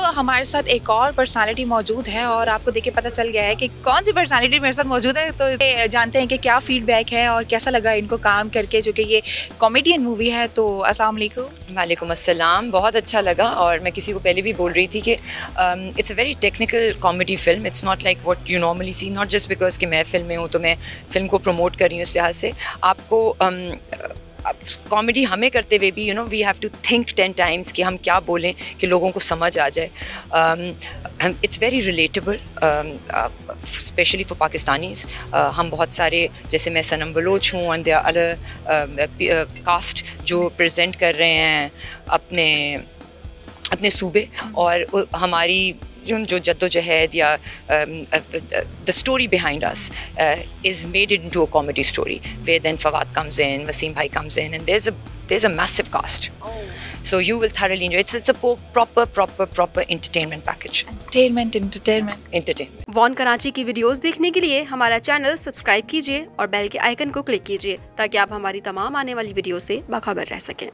हमारे साथ एक और पर्सनालिटी मौजूद है और आपको देख के पता चल गया है कि कौन सी पर्सनालिटी मेरे साथ मौजूद है। तो ये जानते हैं कि क्या फीडबैक है और कैसा लगा इनको काम करके, जो कि ये कॉमेडियन मूवी है। तो अस्सलाम वालेकुम। वालेकुम अस्सलाम। बहुत अच्छा लगा और मैं किसी को पहले भी बोल रही थी कि it's a very technical comedy film. It's not like what you normally see, not just because कि मैं फिल्म में हूँ तो मैं फिल्म को प्रमोट कर रही हूँ। इस लिहाज से आपको कॉमेडी हमें करते हुए भी we have to think 10 times कि हम क्या बोलें कि लोगों को समझ आ जाए। It's very relatable specially for Pakistanis. हम बहुत सारे, जैसे मैं सनम बलोच हूँ एंड देयर अदर कास्ट जो प्रेजेंट कर रहे हैं अपने सूबे, और हमारी जो जद्दोजहद या the story behind us is made it into a comedy story where then Fawad comes in, Wasim Bhai comes in, and there's a massive cast. So you will thoroughly enjoy. It's a proper entertainment package. Entertainment. वॉन कराची की videos देखने के लिए हमारा channel subscribe कीजिए और bell के icon को क्लिक कीजिए ताकि आप हमारी तमाम आने वाली वीडियो से बाखबर रह सकें।